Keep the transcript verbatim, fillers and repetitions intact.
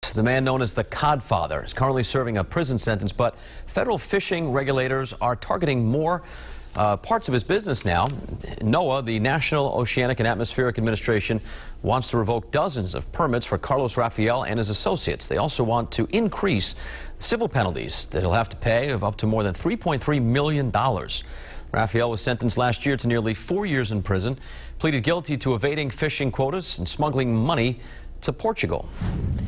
arrest. The man known as the Codfather is currently serving a prison sentence, but federal fishing regulators are targeting more uh, parts of his business now. NOAA, the National Oceanic and Atmospheric Administration, wants to revoke dozens of permits for Carlos Rafael and his associates. They also want to increase civil penalties that he'll have to pay of up to more than three point three million dollars. Rafael was sentenced last year to nearly four years in prison, pleaded guilty to evading fishing quotas and smuggling money to Portugal.